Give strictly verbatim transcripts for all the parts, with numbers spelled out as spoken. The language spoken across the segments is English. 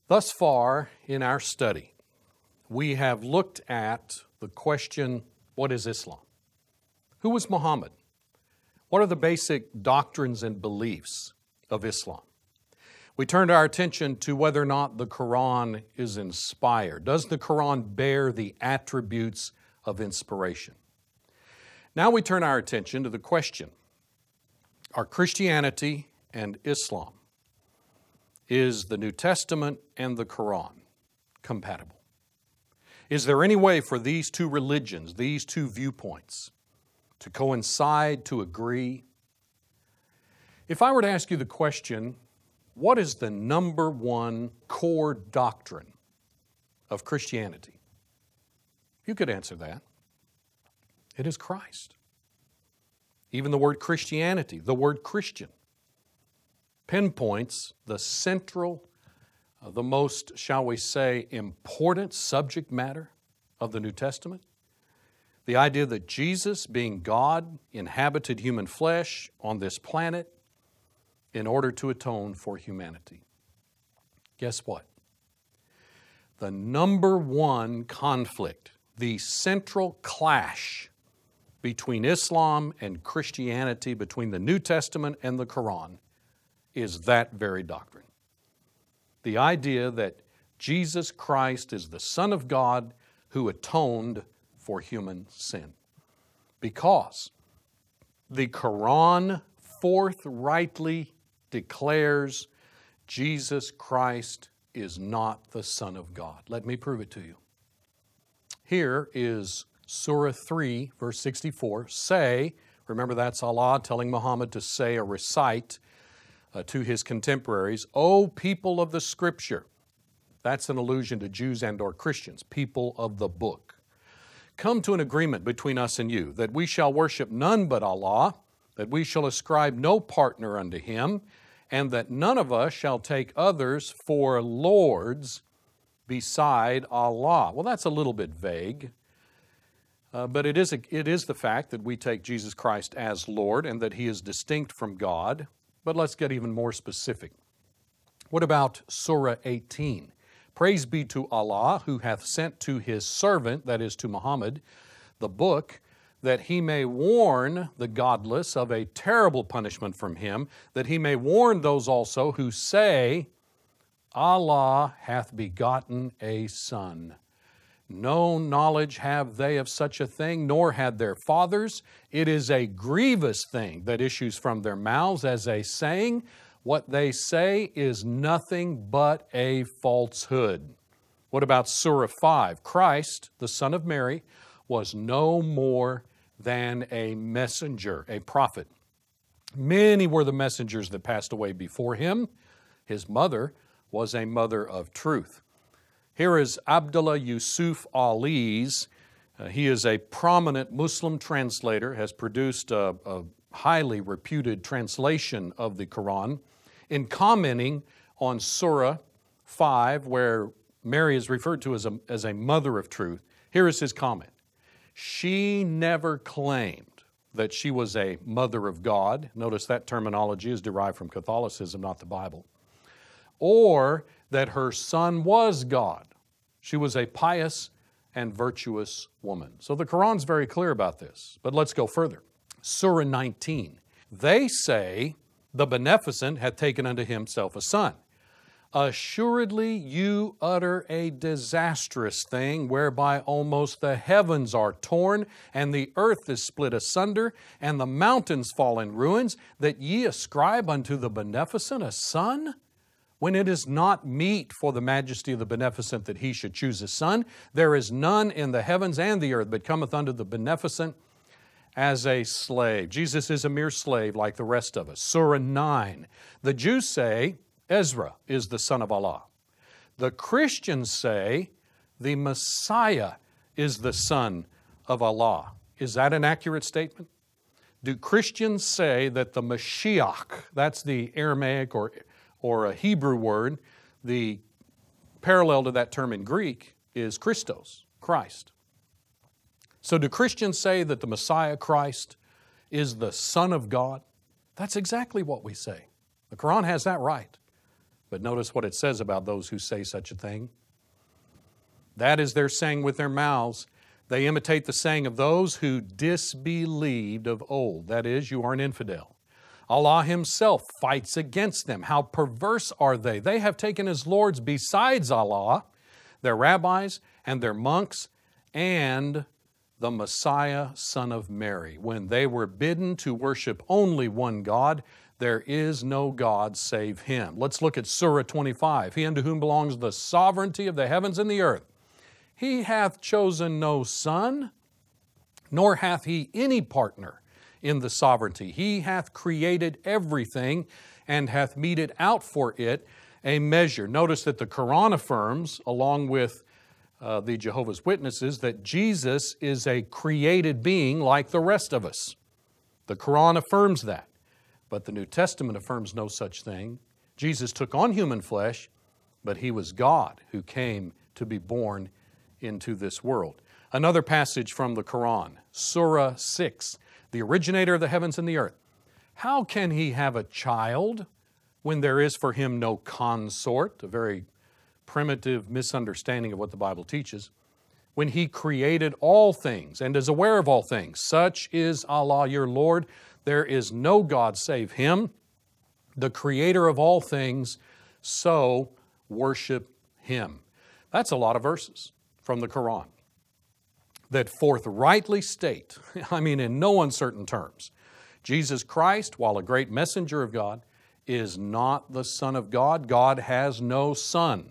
Thus far in our study, we have looked at the question, what is Islam? Who was Muhammad? What are the basic doctrines and beliefs of Islam? We turned our attention to whether or not the Quran is inspired. Does the Quran bear the attributes of inspiration? Now we turn our attention to the question, are Christianity and Islam, is the New Testament and the Quran compatible? Is there any way for these two religions, these two viewpoints, to coincide, to agree? If I were to ask you the question, what is the number one core doctrine of Christianity? You could answer that. It is Christ. Even the word Christianity, the word Christian, pinpoints the central, uh, the most, shall we say, important subject matter of the New Testament. The idea that Jesus, being God, inhabited human flesh on this planet in order to atone for humanity. Guess what? The number one conflict, the central clash between Islam and Christianity, between the New Testament and the Quran, is that very doctrine. The idea that Jesus Christ is the Son of God who atoned for human sin. Because the Quran forthrightly declares Jesus Christ is not the Son of God. Let me prove it to you. Here is Surah three, verse sixty-four. Say, remember that's Allah telling Muhammad to say or recite uh, to his contemporaries, O people of the Scripture. That's an allusion to Jews and or Christians, people of the book. Come to an agreement between us and you, that we shall worship none but Allah, that we shall ascribe no partner unto Him, and that none of us shall take others for lords beside Allah. Well, that's a little bit vague, uh, but it is, a, it is the fact that we take Jesus Christ as Lord and that He is distinct from God. But let's get even more specific. What about Surah eighteen? Praise be to Allah, who hath sent to His servant, that is to Muhammad, the book, that He may warn the godless of a terrible punishment from Him, that He may warn those also who say, Allah hath begotten a son. No knowledge have they of such a thing, nor had their fathers. It is a grievous thing that issues from their mouths as a saying. What they say is nothing but a falsehood. What about Surah five? Christ, the Son of Mary, was no more than a messenger, a prophet. Many were the messengers that passed away before him. His mother was a mother of truth. Here is Abdullah Yusuf Ali's. Uh, he is a prominent Muslim translator, has produced a, a highly reputed translation of the Quran. In commenting on Surah five, where Mary is referred to as a, as a mother of truth, here is his comment. She never claimed that she was a mother of God. Notice that terminology is derived from Catholicism, not the Bible. Or that her son was God. She was a pious and virtuous woman. So the Quran's very clear about this. But let's go further. Surah nineteen. They say, the Beneficent hath taken unto Himself a son. Assuredly you utter a disastrous thing, whereby almost the heavens are torn, and the earth is split asunder, and the mountains fall in ruins, that ye ascribe unto the Beneficent a son? When it is not meet for the majesty of the Beneficent that He should choose a son, there is none in the heavens and the earth, but cometh unto the Beneficent as a slave. Jesus is a mere slave like the rest of us. Surah nine. The Jews say Ezra is the son of Allah. The Christians say the Messiah is the son of Allah. Is that an accurate statement? Do Christians say that the Mashiach, that's the Aramaic or or a Hebrew word, the parallel to that term in Greek is Christos, Christ. So do Christians say that the Messiah, Christ, is the Son of God? That's exactly what we say. The Quran has that right. But notice what it says about those who say such a thing. That is their saying with their mouths. They imitate the saying of those who disbelieved of old. That is, you are an infidel. Allah Himself fights against them. How perverse are they? They have taken as lords besides Allah, their rabbis and their monks, and the Messiah, Son of Mary. When they were bidden to worship only one God, there is no God save Him. Let's look at Surah twenty-five. He unto whom belongs the sovereignty of the heavens and the earth. He hath chosen no son, nor hath He any partner in the sovereignty. He hath created everything and hath meted out for it a measure. Notice that the Quran affirms, along with uh, the Jehovah's Witnesses, that Jesus is a created being like the rest of us. The Quran affirms that, but the New Testament affirms no such thing. Jesus took on human flesh, but He was God who came to be born into this world. Another passage from the Quran, Surah six, the originator of the heavens and the earth. How can He have a child when there is for Him no consort? A very primitive misunderstanding of what the Bible teaches. When He created all things and is aware of all things. Such is Allah your Lord. There is no God save Him, the creator of all things, so worship Him. That's a lot of verses from the Quran that forthrightly state, I mean in no uncertain terms, Jesus Christ, while a great messenger of God, is not the Son of God. God has no Son.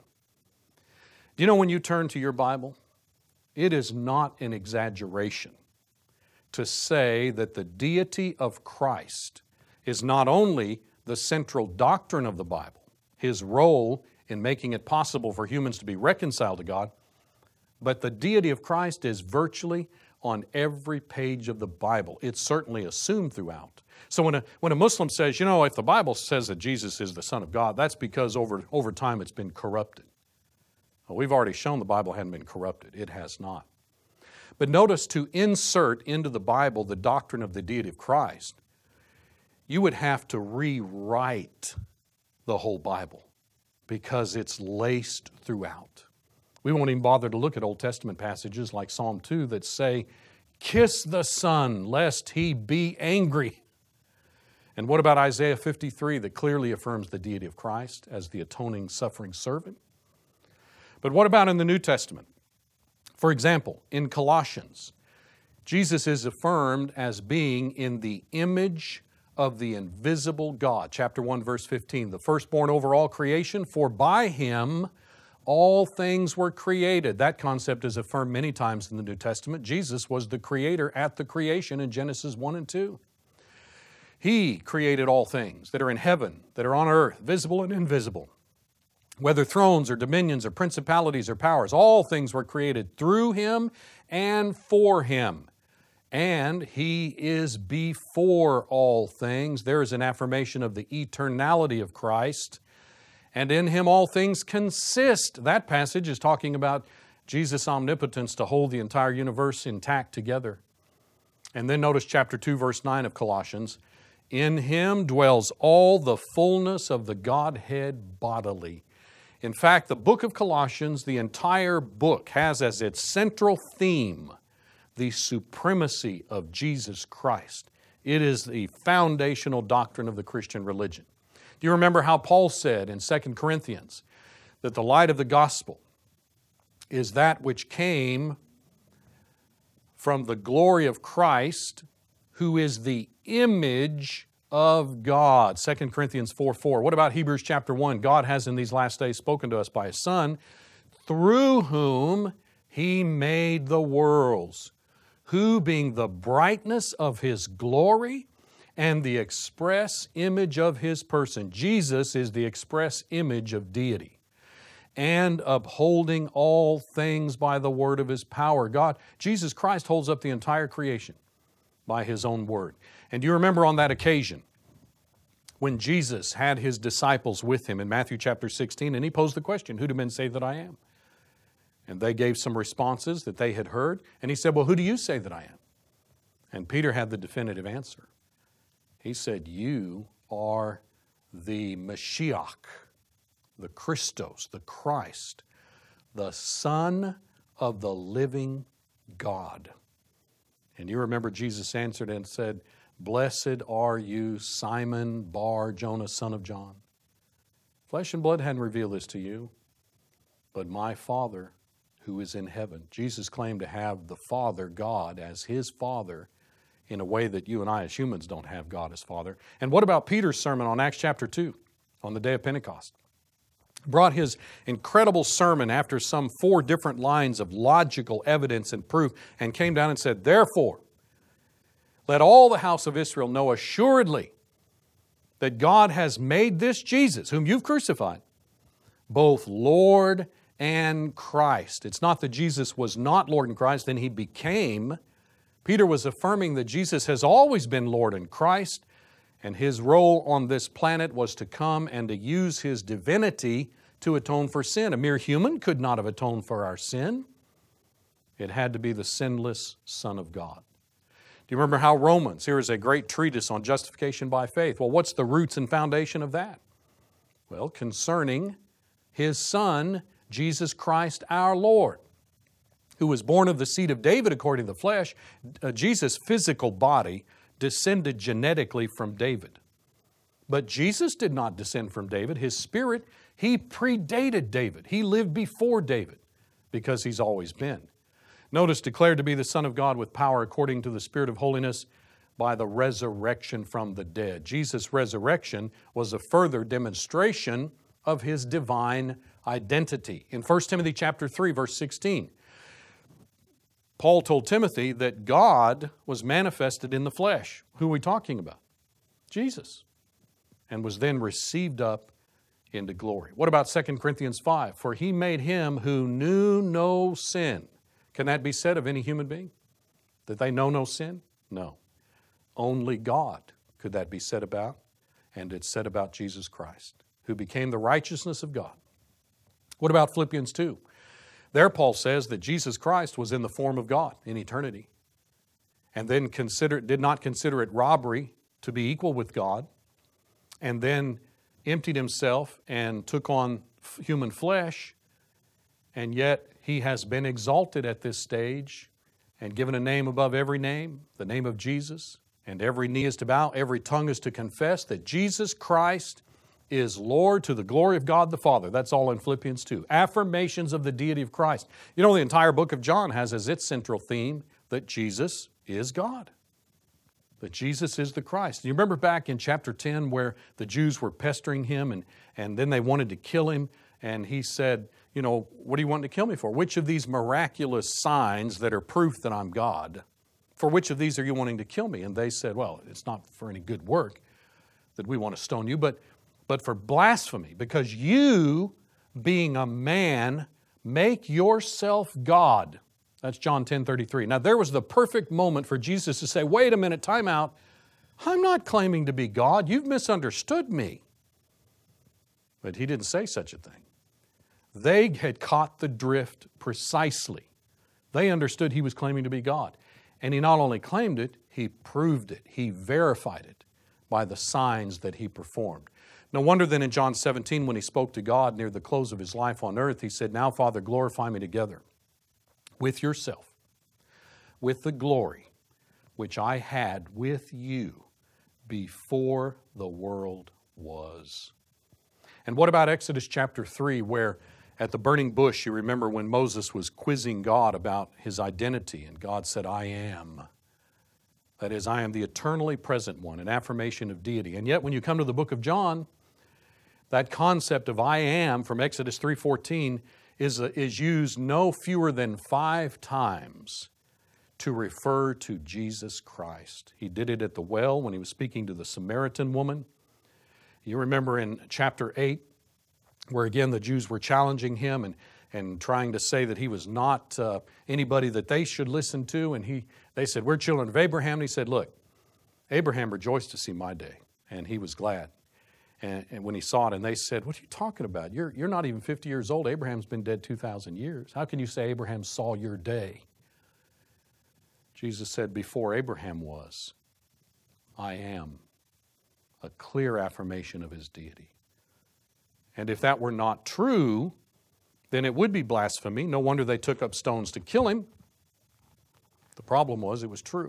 Do you know when you turn to your Bible, it is not an exaggeration to say that the deity of Christ is not only the central doctrine of the Bible, His role in making it possible for humans to be reconciled to God, but the deity of Christ is virtually on every page of the Bible. It's certainly assumed throughout. So when a, when a Muslim says, you know, if the Bible says that Jesus is the Son of God, that's because over, over time it's been corrupted. Well, we've already shown the Bible hadn't been corrupted. It has not. But notice, to insert into the Bible the doctrine of the deity of Christ, you would have to rewrite the whole Bible because it's laced throughout. We won't even bother to look at Old Testament passages like Psalm two that say, kiss the Son, lest He be angry. And what about Isaiah fifty-three that clearly affirms the deity of Christ as the atoning, suffering servant? But what about in the New Testament? For example, in Colossians, Jesus is affirmed as being in the image of the invisible God. Chapter one, verse fifteen, the firstborn over all creation, for by Him all things were created. That concept is affirmed many times in the New Testament. Jesus was the creator at the creation in Genesis one and two. He created all things that are in heaven, that are on earth, visible and invisible. Whether thrones or dominions or principalities or powers, all things were created through Him and for Him. And He is before all things. There is an affirmation of the eternality of Christ. And in Him all things consist. That passage is talking about Jesus' omnipotence to hold the entire universe intact together. And then notice chapter two, verse nine of Colossians. In Him dwells all the fullness of the Godhead bodily. In fact, the book of Colossians, the entire book, has as its central theme the supremacy of Jesus Christ. It is the foundational doctrine of the Christian religion. Do you remember how Paul said in Second Corinthians that the light of the gospel is that which came from the glory of Christ, who is the image of God? Second Corinthians four four. What about Hebrews chapter one? God has in these last days spoken to us by His Son, through whom He made the worlds, who being the brightness of His glory and the express image of His person. Jesus is the express image of deity. And upholding all things by the word of His power. God, Jesus Christ holds up the entire creation by His own word. And do you remember on that occasion when Jesus had His disciples with Him in Matthew chapter sixteen, and He posed the question, who do men say that I am? And they gave some responses that they had heard. And He said, well, who do you say that I am? And Peter had the definitive answer. He said, you are the Mashiach, the Christos, the Christ, the Son of the living God. And you remember Jesus answered and said, "Blessed are you, Simon Bar Jonah, son of John. Flesh and blood hadn't revealed this to you, but my Father who is in heaven." Jesus claimed to have the Father, God, as His Father in a way that you and I as humans don't have God as Father. And what about Peter's sermon on Acts chapter two on the day of Pentecost? Brought his incredible sermon after some four different lines of logical evidence and proof and came down and said, "Therefore, let all the house of Israel know assuredly that God has made this Jesus, whom you've crucified, both Lord and Christ." It's not that Jesus was not Lord and Christ, then He became. Peter was affirming that Jesus has always been Lord and Christ, and His role on this planet was to come and to use His divinity to atone for sin. A mere human could not have atoned for our sin. It had to be the sinless Son of God. Do you remember how Romans, here is a great treatise on justification by faith. Well, what's the roots and foundation of that? Well, concerning His Son, Jesus Christ our Lord, who was born of the seed of David according to the flesh. Uh, Jesus' physical body descended genetically from David. But Jesus did not descend from David. His spirit, He predated David. He lived before David because He's always been. Notice, declared to be the Son of God with power according to the Spirit of holiness by the resurrection from the dead. Jesus' resurrection was a further demonstration of His divine identity. In First Timothy chapter three, verse sixteen, Paul told Timothy that God was manifested in the flesh. Who are we talking about? Jesus. And was then received up into glory. What about Second Corinthians five? For He made Him who knew no sin. Can that be said of any human being? That they know no sin? No. Only God could that be said about, and it's said about Jesus Christ, who became the righteousness of God. What about Philippians two? There Paul says that Jesus Christ was in the form of God in eternity, and then consider, did not consider it robbery to be equal with God, and then emptied Himself and took on human flesh, and yet He has been exalted at this stage and given a name above every name, the name of Jesus, and every knee is to bow, every tongue is to confess that Jesus Christ is Lord to the glory of God the Father. That's all in Philippians two. Affirmations of the deity of Christ. You know, the entire book of John has as its central theme that Jesus is God. That Jesus is the Christ. You remember back in chapter ten where the Jews were pestering Him and, and then they wanted to kill Him, and He said, you know, what do you want to kill me for? Which of these miraculous signs that are proof that I'm God, for which of these are you wanting to kill me? And they said, well, it's not for any good work that we want to stone you, but, but for blasphemy, because you, being a man, make yourself God. That's John ten thirty-three. Now there was the perfect moment for Jesus to say, wait a minute, time out. I'm not claiming to be God. You've misunderstood me. But He didn't say such a thing. They had caught the drift precisely. They understood He was claiming to be God. And He not only claimed it, He proved it. He verified it by the signs that He performed. No wonder then in John seventeen, when He spoke to God near the close of His life on earth, He said, now, Father, glorify Me together with Yourself, with the glory which I had with You before the world was. And what about Exodus chapter three, where at the burning bush, you remember when Moses was quizzing God about his identity, and God said, I am. That is, I am the eternally present one, an affirmation of deity. And yet when you come to the book of John, that concept of I am from Exodus three fourteen is, is used no fewer than five times to refer to Jesus Christ. He did it at the well when He was speaking to the Samaritan woman. You remember in chapter eight, where again the Jews were challenging Him and, and trying to say that He was not uh, anybody that they should listen to. And he, they said, we're children of Abraham. And He said, look, Abraham rejoiced to see my day, and he was glad. And, and when he saw it, and they said, what are you talking about? You're, you're not even fifty years old. Abraham's been dead two thousand years. How can you say Abraham saw your day? Jesus said, before Abraham was, I am. A clear affirmation of His deity. And if that were not true, then it would be blasphemy. No wonder they took up stones to kill him. The problem was it was true.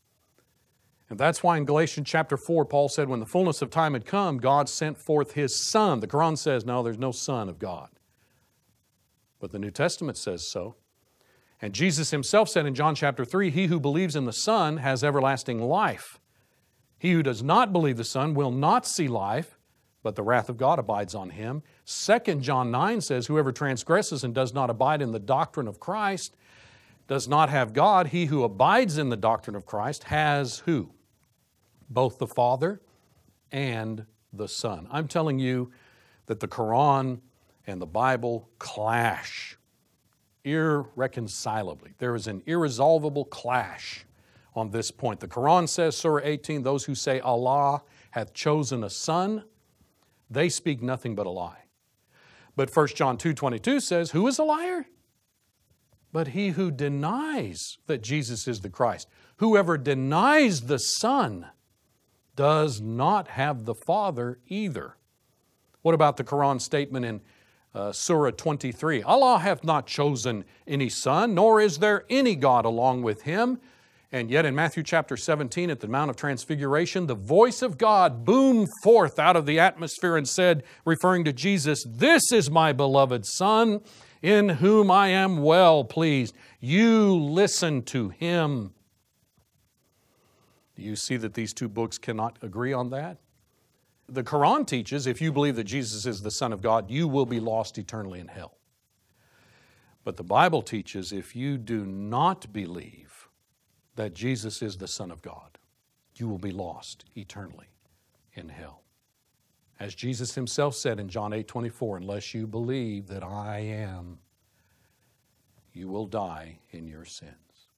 And that's why in Galatians chapter four, Paul said, when the fullness of time had come, God sent forth His Son. The Quran says, no, there's no Son of God. But the New Testament says so. And Jesus Himself said in John chapter three, he who believes in the Son has everlasting life. He who does not believe the Son will not see life, but the wrath of God abides on him. Second John nine says, whoever transgresses and does not abide in the doctrine of Christ does not have God. He who abides in the doctrine of Christ has who? Both the Father and the Son. I'm telling you that the Quran and the Bible clash irreconcilably. There is an irresolvable clash on this point. The Quran says, Surah eighteen, those who say Allah hath chosen a son, they speak nothing but a lie. But First John two twenty-two says, who is a liar? But he who denies that Jesus is the Christ. Whoever denies the Son does not have the Father either. What about the Quran statement in uh, Surah twenty-three? Allah hath not chosen any son, nor is there any God along with Him. And yet in Matthew chapter seventeen, at the Mount of Transfiguration, the voice of God boomed forth out of the atmosphere and said, referring to Jesus, this is my beloved Son, in whom I am well pleased. You listen to Him. Do you see that these two books cannot agree on that? The Quran teaches if you believe that Jesus is the Son of God, you will be lost eternally in hell. But the Bible teaches if you do not believe that Jesus is the Son of God, you will be lost eternally in hell. As Jesus Himself said in John eight twenty-four, unless you believe that I am, you will die in your sins.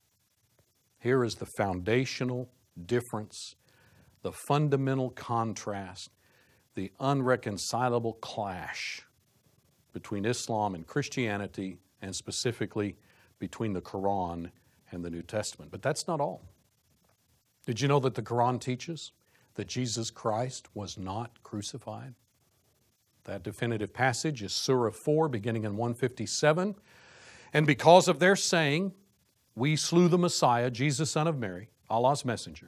Here is the foundational difference, the fundamental contrast, the unreconcilable clash between Islam and Christianity, and specifically between the Quran and the New Testament. But that's not all. Did you know that the Quran teaches that Jesus Christ was not crucified? That definitive passage is Surah four, beginning in one fifty-seven. And because of their saying, we slew the Messiah, Jesus, son of Mary, Allah's messenger,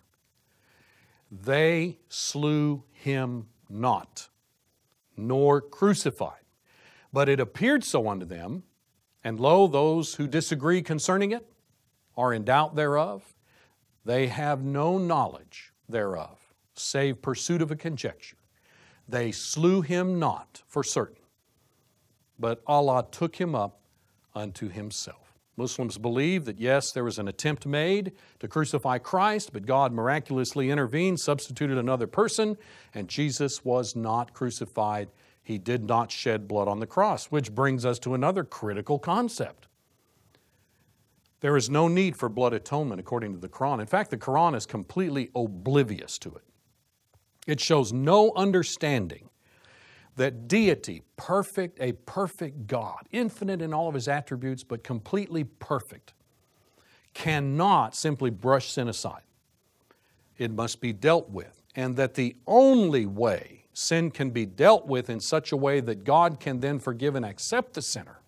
they slew Him not, nor crucified. But it appeared so unto them, and lo, those who disagree concerning it are in doubt thereof. They have no knowledge thereof, save pursuit of a conjecture. They slew Him not for certain, but Allah took Him up unto Himself. Muslims believe that yes, there was an attempt made to crucify Christ, but God miraculously intervened, substituted another person, and Jesus was not crucified. He did not shed blood on the cross, which brings us to another critical concept. There is no need for blood atonement according to the Quran. In fact, the Quran is completely oblivious to it. It shows no understanding that deity, perfect, a perfect God, infinite in all of His attributes, but completely perfect, cannot simply brush sin aside. It must be dealt with. And that the only way sin can be dealt with in such a way that God can then forgive and accept the sinner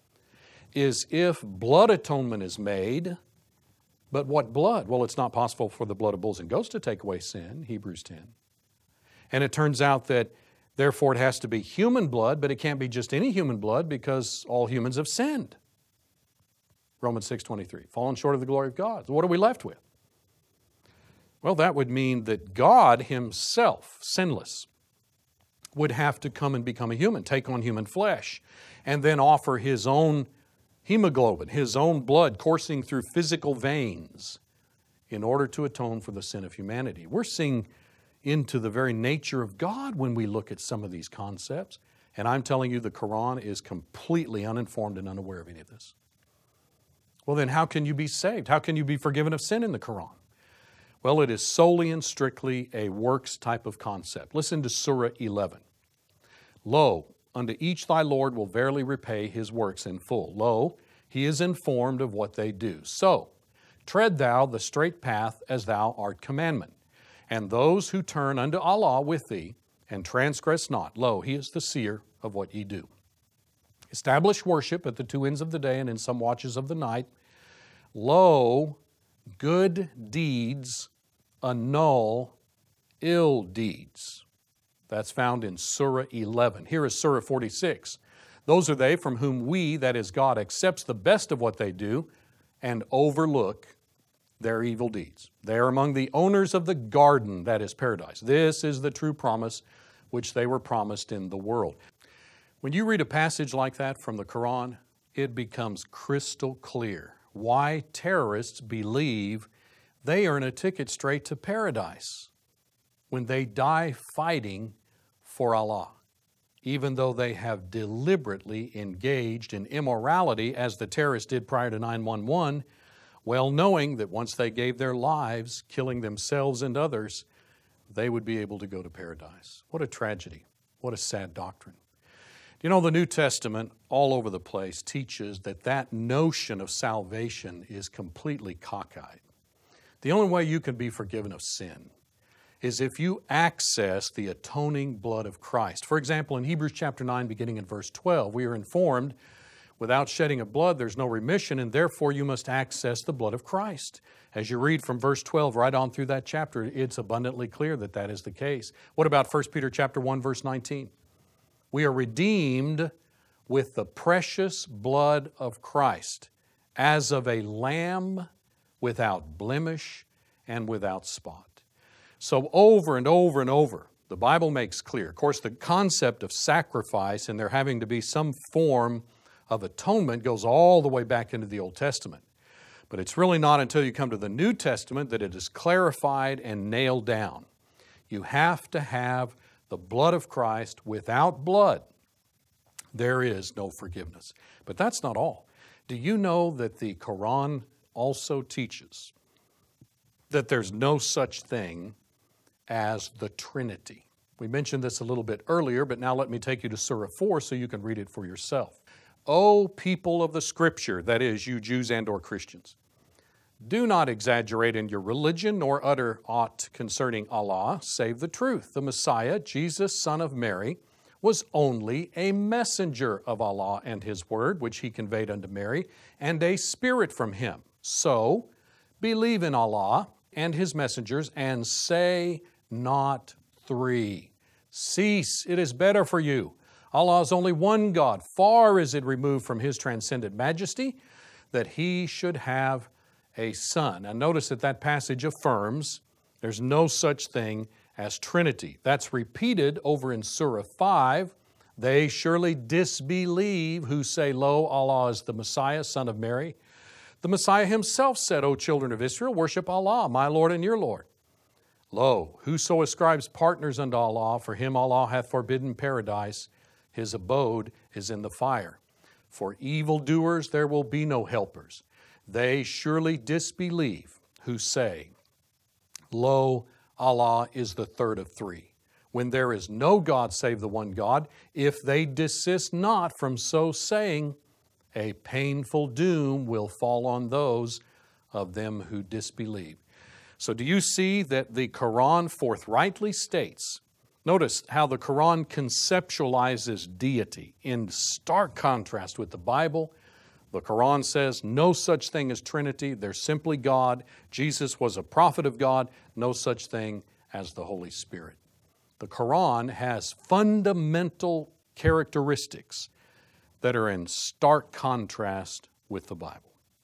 is if blood atonement is made. But what blood? Well, it's not possible for the blood of bulls and goats to take away sin, Hebrews ten. And it turns out that therefore it has to be human blood, but it can't be just any human blood because all humans have sinned. Romans six twenty-three, fallen short of the glory of God. So what are we left with? Well, that would mean that God Himself, sinless, would have to come and become a human, take on human flesh, and then offer His own hemoglobin, His own blood coursing through physical veins in order to atone for the sin of humanity. We're seeing into the very nature of God when we look at some of these concepts. And I'm telling you, the Quran is completely uninformed and unaware of any of this. Well, then how can you be saved? How can you be forgiven of sin in the Quran? Well, it is solely and strictly a works type of concept. Listen to Surah eleven. Lo, unto each thy Lord will verily repay his works in full. Lo, He is informed of what they do. So, tread thou the straight path as thou art commandment. And those who turn unto Allah with thee and transgress not, lo, He is the seer of what ye do. Establish worship at the two ends of the day and in some watches of the night. Lo, good deeds annul ill deeds. That's found in Surah eleven. Here is Surah forty-six. Those are they from whom we, that is God, accepts the best of what they do and overlook their evil deeds. They are among the owners of the garden, that is paradise. This is the true promise which they were promised in the world. When you read a passage like that from the Quran, it becomes crystal clear why terrorists believe they earn a ticket straight to paradise when they die fighting for Allah, even though they have deliberately engaged in immorality as the terrorists did prior to nine one one, well knowing that once they gave their lives, killing themselves and others, they would be able to go to paradise. What a tragedy. What a sad doctrine. You know, the New Testament, all over the place, teaches that that notion of salvation is completely cockeyed. The only way you can be forgiven of sin is if you access the atoning blood of Christ. For example, in Hebrews chapter nine, beginning in verse twelve, we are informed, without shedding of blood, there's no remission, and therefore you must access the blood of Christ. As you read from verse twelve right on through that chapter, it's abundantly clear that that is the case. What about First Peter chapter one, verse nineteen? We are redeemed with the precious blood of Christ, as of a lamb without blemish and without spot. So over and over and over, the Bible makes clear. Of course, the concept of sacrifice and there having to be some form of atonement goes all the way back into the Old Testament. But it's really not until you come to the New Testament that it is clarified and nailed down. You have to have the blood of Christ. Without blood, there is no forgiveness. But that's not all. Do you know that the Quran also teaches that there's no such thing as the Trinity? We mentioned this a little bit earlier, but now let me take you to Surah four so you can read it for yourself. O people of the Scripture, that is, you Jews and or Christians, do not exaggerate in your religion nor utter aught concerning Allah, save the truth. The Messiah, Jesus, son of Mary, was only a messenger of Allah and His word, which He conveyed unto Mary, and a spirit from Him. So, believe in Allah and His messengers, and say not three. Cease, it is better for you. Allah is only one God. Far is it removed from His transcendent majesty that He should have a son. And notice that that passage affirms there's no such thing as Trinity. That's repeated over in Surah five. They surely disbelieve who say, Lo, Allah is the Messiah, son of Mary. The Messiah Himself said, O children of Israel, worship Allah, my Lord and your Lord. Lo, whoso ascribes partners unto Allah, for him Allah hath forbidden paradise. His abode is in the fire. For evildoers there will be no helpers. They surely disbelieve who say, Lo, Allah is the third of three, when there is no God save the one God. If they desist not from so saying, a painful doom will fall on those of them who disbelieve. So do you see that the Quran forthrightly states, notice how the Quran conceptualizes deity in stark contrast with the Bible. The Quran says no such thing as Trinity. There's simply God. Jesus was a prophet of God. No such thing as the Holy Spirit. The Quran has fundamental characteristics that are in stark contrast with the Bible.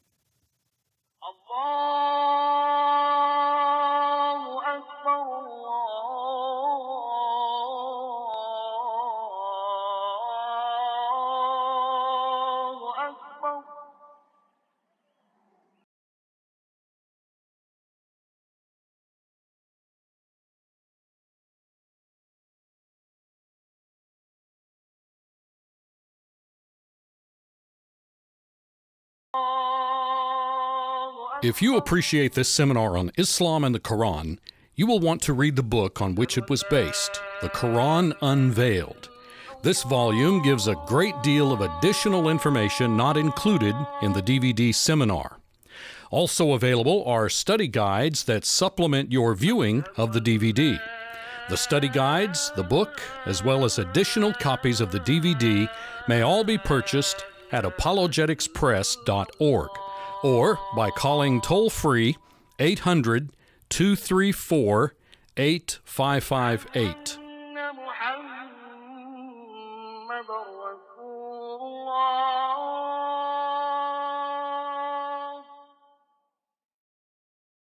If you appreciate this seminar on Islam and the Quran, you will want to read the book on which it was based, The Quran Unveiled. This volume gives a great deal of additional information not included in the D V D seminar. Also available are study guides that supplement your viewing of the D V D. The study guides, the book, as well as additional copies of the D V D may all be purchased at apologetics press dot org or by calling toll-free eight hundred, two three four, eight five five eight.